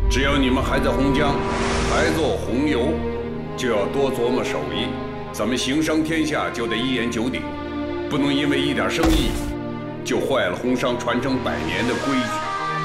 只要你们还在洪江，还做红油，就要多琢磨手艺。咱们行商天下就得一言九鼎，不能因为一点生意，就坏了红商传承100年的规矩。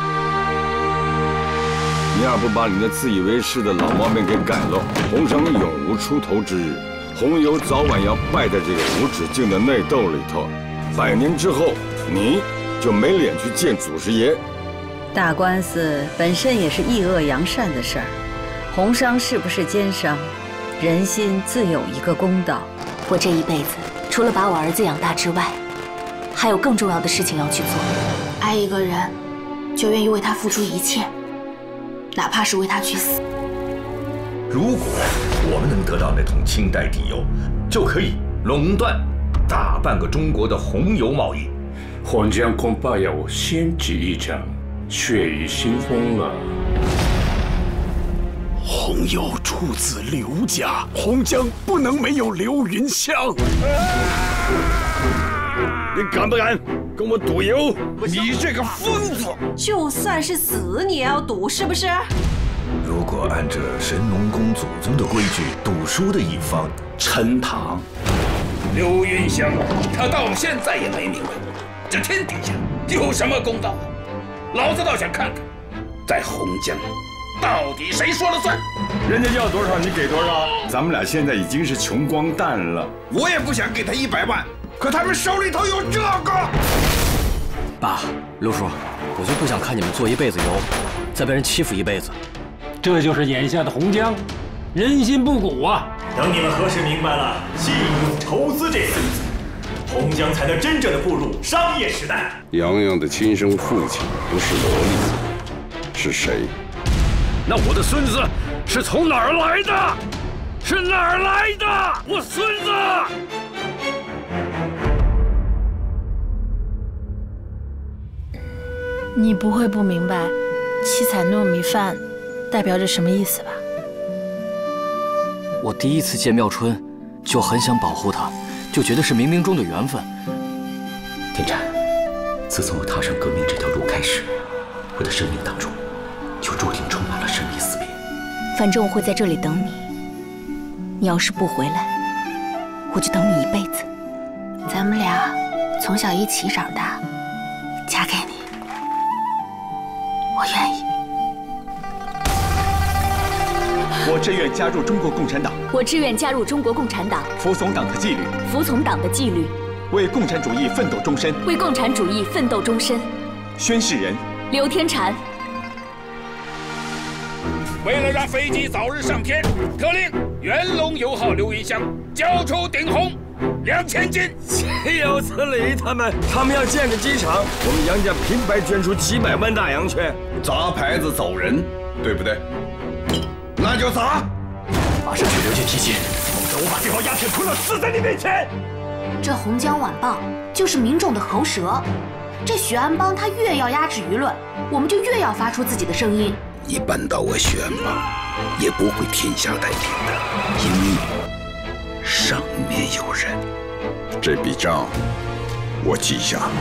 你要不把你那自以为是的老毛病给改了，红商永无出头之日。红油早晚要败在这个无止境的内斗里头。100年之后，你就没脸去见祖师爷。 打官司本身也是抑恶扬善的事儿，红商是不是奸商，人心自有一个公道。 我这一辈子除了把我儿子养大之外，还有更重要的事情要去做。爱一个人，就愿意为他付出一切，哪怕是为他去死。 如果我们能得到那桶清代底油，就可以垄断大半个中国的红油贸易。 洪江恐怕要掀起一场血雨腥风了。 红油出自刘家，洪江不能没有刘云香。 你敢不敢跟我赌油？ 你这个疯子！ 就算是死，你也要赌，是不是？ 如果按着神农宫祖宗的规矩，赌输的一方沉塘。 刘云香，他到现在也没明白，这天底下有什么公道？老子倒想看看，在洪江，到底谁说了算？ 人家要多少你给多少，咱们俩现在已经是穷光蛋了。 我也不想给他100万，可他们手里头有这个。 爸，刘叔，我就不想看你们做一辈子油，再被人欺负一辈子。 这就是眼下的洪江，人心不古啊！ 等你们核实明白了“信用筹资”这4个字，洪江才能真正的步入商业时代。 洋洋的亲生父亲不是萝莉，是谁？ 那我的孙子是从哪儿来的？是哪儿来的？我孙子！ 你不会不明白七彩糯米饭代表着什么意思吧？ 我第一次见妙春，就很想保护她，就觉得是冥冥中的缘分。 天禅，自从我踏上革命这条路开始，我的生命当中就注定充满了生离死别。 反正我会在这里等你，你要是不回来，我就等你一辈子。咱们俩从小一起长大，嫁给你，我愿意。 我志愿加入中国共产党。 我志愿加入中国共产党， 服从党的纪律， 服从党的纪律， 为共产主义奋斗终身。 为共产主义奋斗终身。 宣誓人： 刘天禅。 为了让飞机早日上天，特令元龙油号刘云香交出顶红2000斤。 岂有此理！他们要建个机场，我们杨家平白捐出几百万大洋去， 砸牌子走人，对不对？那就砸！ 马上去刘家提亲，否则我把这包鸦片吞了，死在你面前。 这《洪江晚报》就是民众的喉舌，这许安邦他越要压制舆论，我们就越要发出自己的声音。 你扳倒我许安邦，也不会天下太平的，因为上面有人。 这笔账我记下了。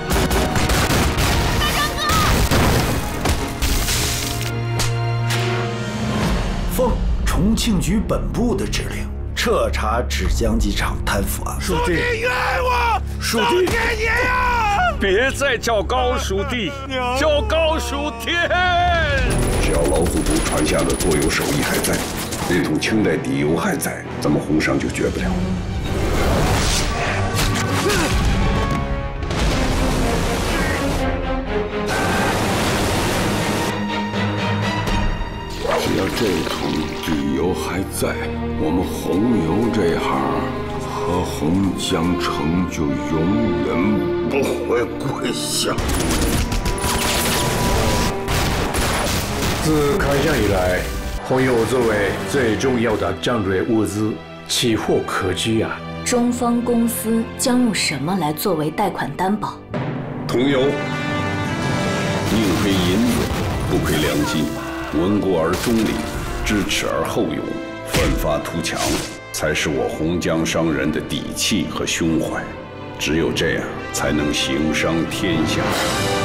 奉重庆局本部的指令，彻查芷江机场贪腐案。 属地冤我， 属地爷啊！ 别再叫高属地，叫高属天。 只要老祖宗传下的做油手艺还在，那桶清代底油还在，咱们洪商就绝不了。 只要这桶底油还在，我们红油这行和洪江城就永远不会跪下。 自开江以来，红油作为最重要的战略物资，奇货可居啊！ 中方公司将用什么来作为贷款担保？ 桐油，宁亏银子，不亏良心。闻过而忠礼，知耻而后勇，奋发图强，才是我洪江商人的底气和胸怀。只有这样，才能行商天下。